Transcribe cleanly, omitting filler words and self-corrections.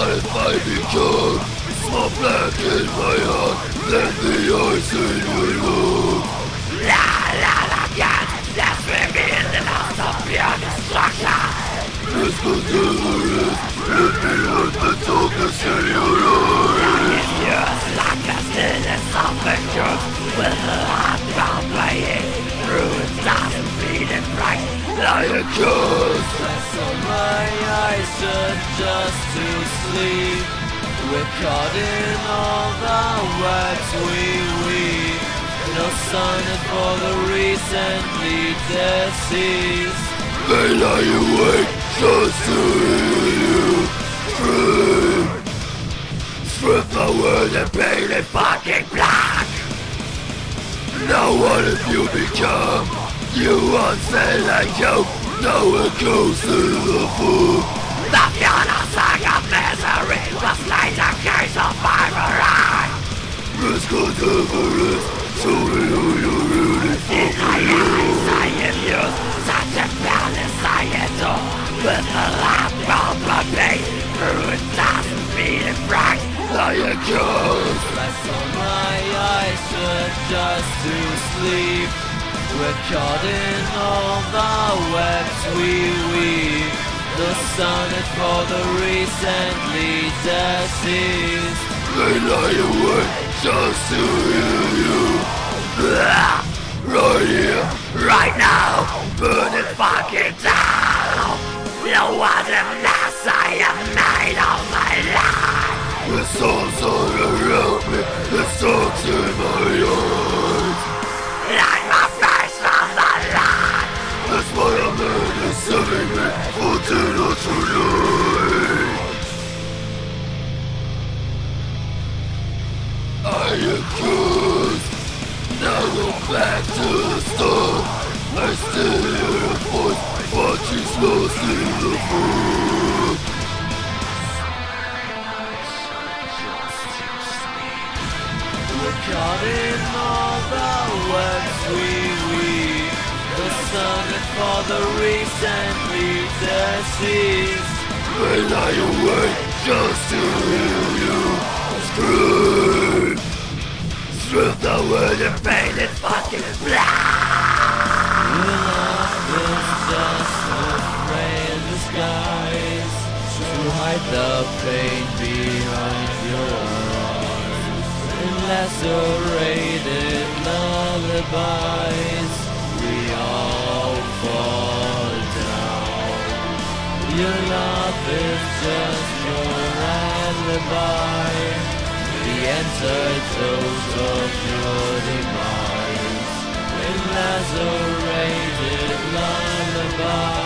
What if I become small black in my heart, then the ice in your look? La la la, God, that's me in the house of pure destruction. This could never is, let me with the darkness in your eyes. Yours like a stillness of the truth, with the heart bound playing through its thousand feet and bright like a ghost. Rest on my eyes, just to sleep. We're caught in all the webs we weave. No sonnet for the recently deceased. They lie awake just to hear you scream. Strip the word and paint it fucking black. Now what if you become? You unsaid like joke. Now it goes to the food. The funeral song of misery was like a case of ivory. This could never is, show me who you really In my fucking eyes are. I have used such a balance I adore. With the lamp of my pain through its thousand feet and bright like a ghost. Rest on my eyes, just to sleep. We're caught in all the webs we weave. The sonnet for the recently deceased. They lie awake just to hear you. Right here, Right now, burn it fucking down. You want a mess I have made all my life. the songs all around me, the songs in my eyes. Like my face from the light. That's why a man is serving me for dinner tonight. I accuse. Now go back to the start. I still hear a voice, but she's lost in the food. We're caught in all the webs we weave. The sonnet for the recently deceased. They lie awake just to hear you scream. Strip the word and paint it fucking black. Your love is just a frail disguise to hide the pain behind your eyes. In lacerated lullabies, we all fall down. Your love is just your alibi, the antidote of your demise. In lacerated lullaby.